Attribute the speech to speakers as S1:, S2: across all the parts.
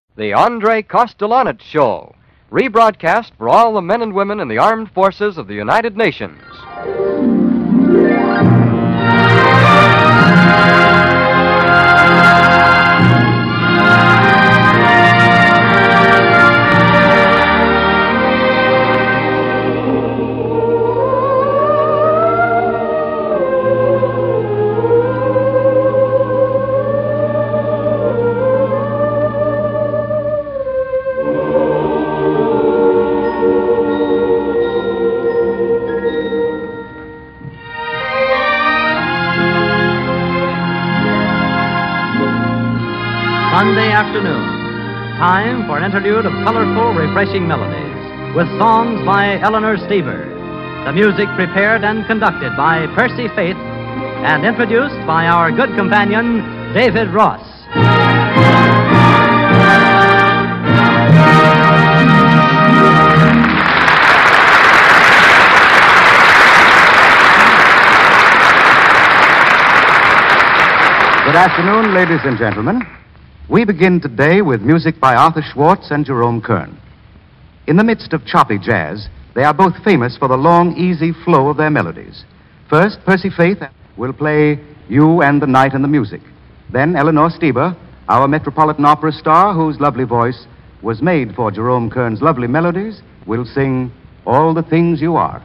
S1: The Andre Kostelanetz Show, rebroadcast for all the men and women in the armed forces of the United Nations.
S2: Sunday afternoon, time for an interlude of colorful, refreshing melodies with songs by Eleanor Steber, the music prepared and conducted by Percy Faith, and introduced by our good companion, David Ross.
S3: Good afternoon, ladies and gentlemen. We begin today with music by Arthur Schwartz and Jerome Kern. In the midst of choppy jazz, they are both famous for the long, easy flow of their melodies. First, Percy Faith will play You and the Night and the Music. Then Eleanor Steber, our Metropolitan Opera star, whose lovely voice was made for Jerome Kern's lovely melodies, will sing All the Things You Are.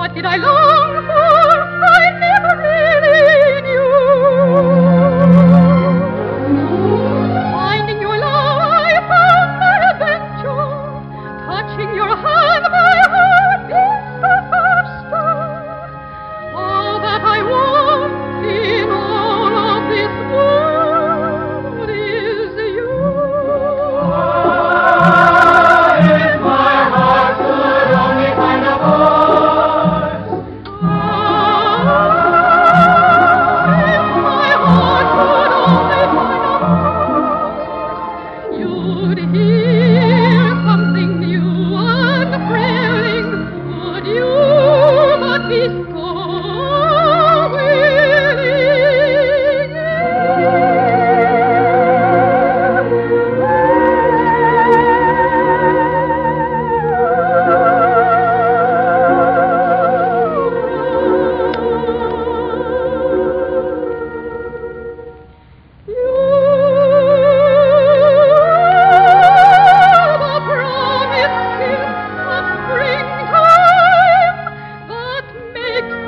S4: What did I long for? I never really knew. Finding your love, I found my adventure. Touching your hand, my heart beats so faster. All that I want in all of this world is you. If my heart could only find a voice. If my heart could only find a voice, you'd hear something new and thrilling. Would you but be so makes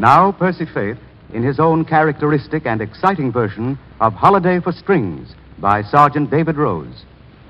S3: Now, Percy Faith, in his own characteristic and exciting version of Holiday for Strings by Sergeant David Rose.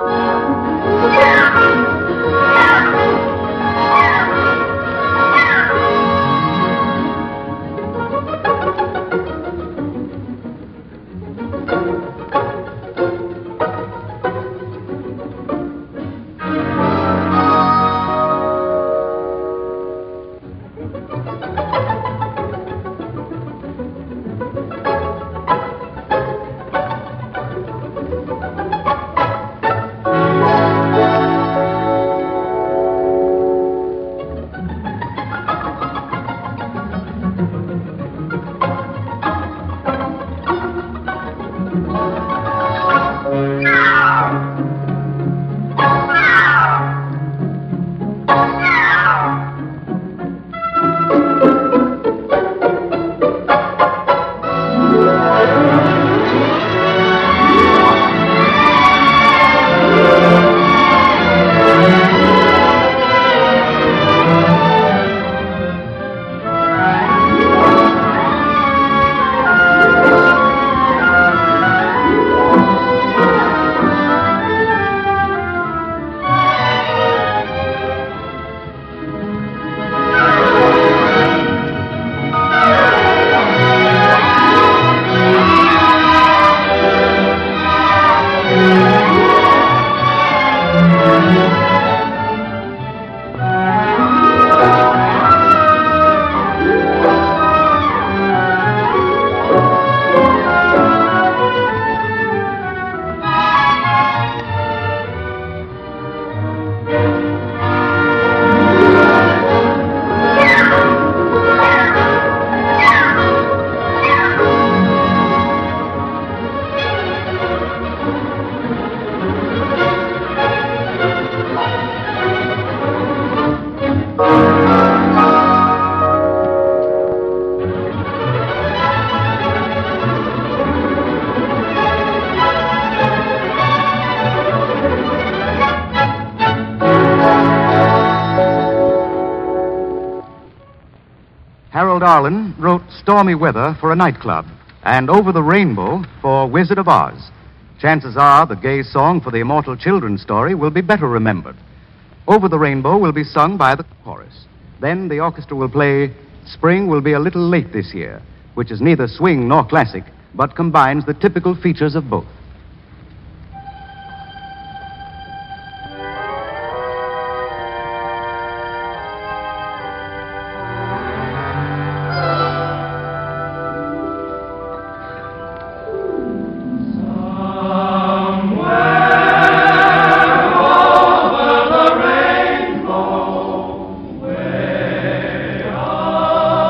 S3: Harold Arlen wrote Stormy Weather for a Nightclub and Over the Rainbow for Wizard of Oz. Chances are the gay song for the immortal children's story will be better remembered. Over the Rainbow will be sung by the chorus. Then the orchestra will play Spring Will Be a Little Late This Year, which is neither swing nor classic, but combines the typical features of both.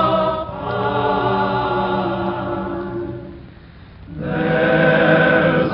S4: There's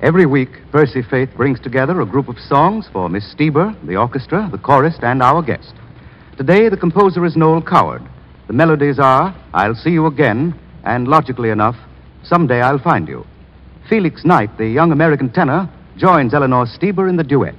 S3: Every week, Percy Faith brings together a group of songs for Miss Steber, the orchestra, the chorist, and our guest. Today, the composer is Noel Coward. The melodies are I'll See You Again, and logically enough, Someday I'll Find You. Felix Knight, the young American tenor, joins Eleanor Steber in the duet.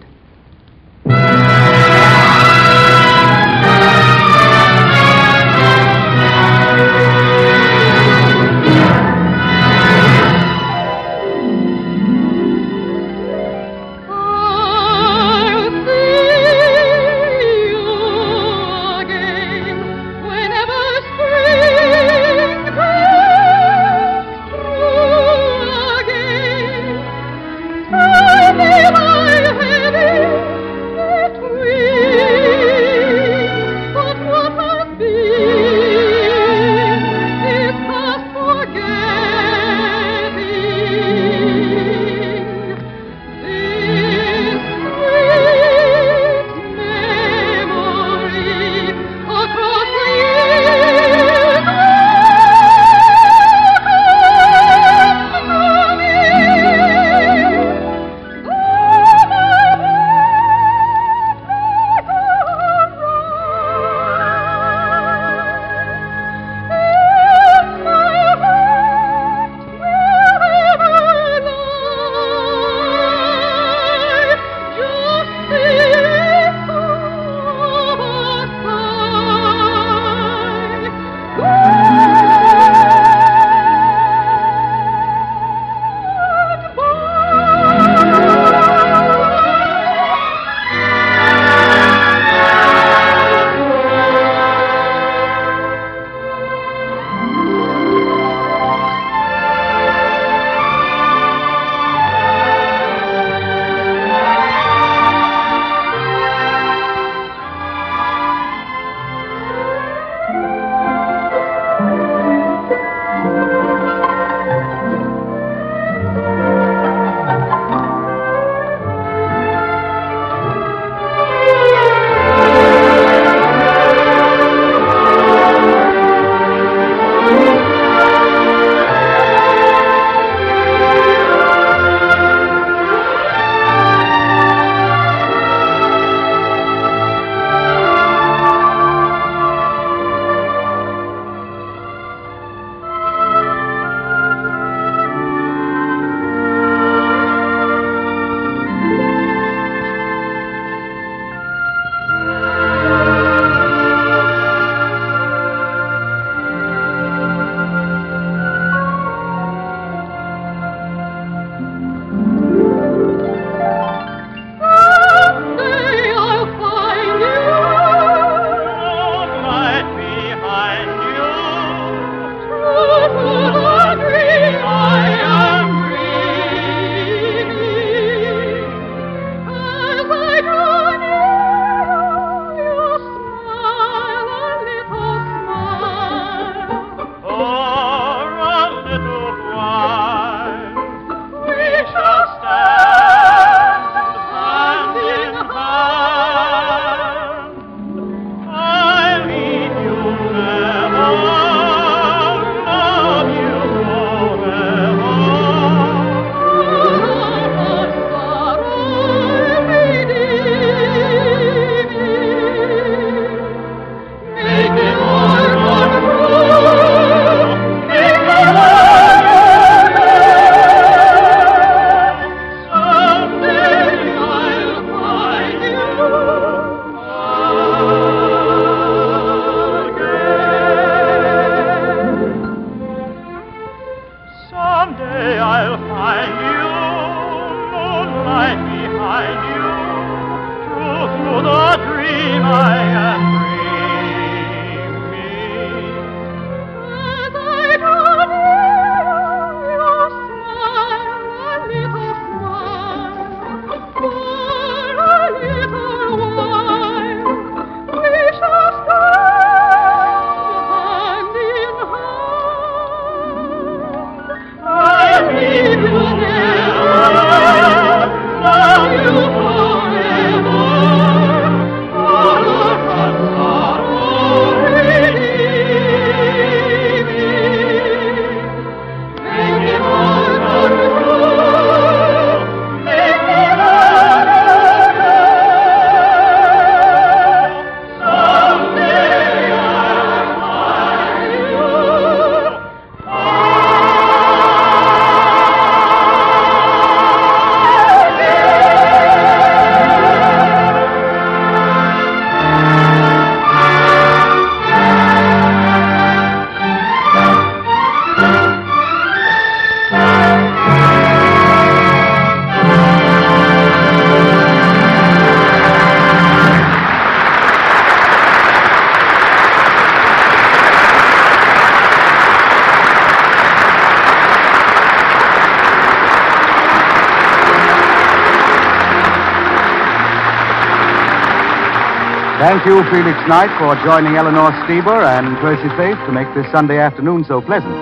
S3: Thank you, Felix Knight, for joining Eleanor Steber and Percy Faith to make this Sunday afternoon so pleasant.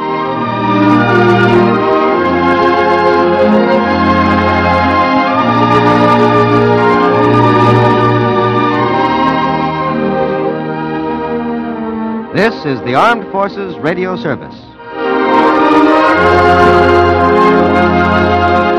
S5: This is the Armed Forces Radio Service.